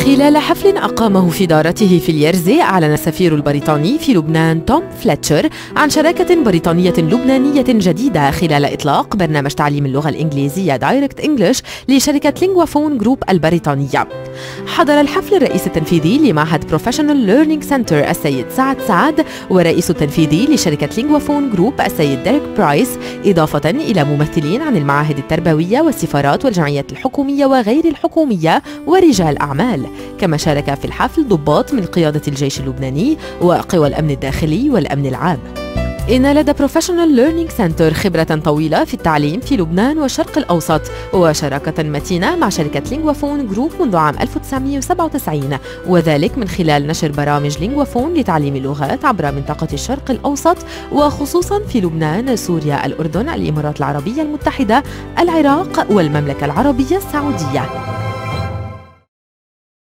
خلال حفل أقامه في دارته في اليرزي، أعلن السفير البريطاني في لبنان توم فليتشر عن شراكة بريطانية لبنانية جديدة خلال إطلاق برنامج تعليم اللغة الإنجليزية دايركت إنجلش لشركة لينغوافون جروب البريطانية. حضر الحفل الرئيس التنفيذي لمعهد بروفيشنال ليرنينج سنتر السيد سعد ورئيس التنفيذي لشركة لينغوافون جروب السيد ديريك برايس، إضافة إلى ممثلين عن المعاهد التربوية والسفارات والجمعيات الحكومية وغير الحكومية ورجال أعمال. كما شارك في الحفل ضباط من قيادة الجيش اللبناني وقوى الأمن الداخلي والأمن العام. إن لدى بروفيشنال ليرنينج سنتر خبرة طويلة في التعليم في لبنان والشرق الأوسط، وشراكة متينة مع شركة لينغوافون جروب منذ عام 1997، وذلك من خلال نشر برامج لينغوافون لتعليم اللغات عبر منطقة الشرق الأوسط، وخصوصا في لبنان، سوريا، الأردن، الإمارات العربية المتحدة، العراق والمملكة العربية السعودية.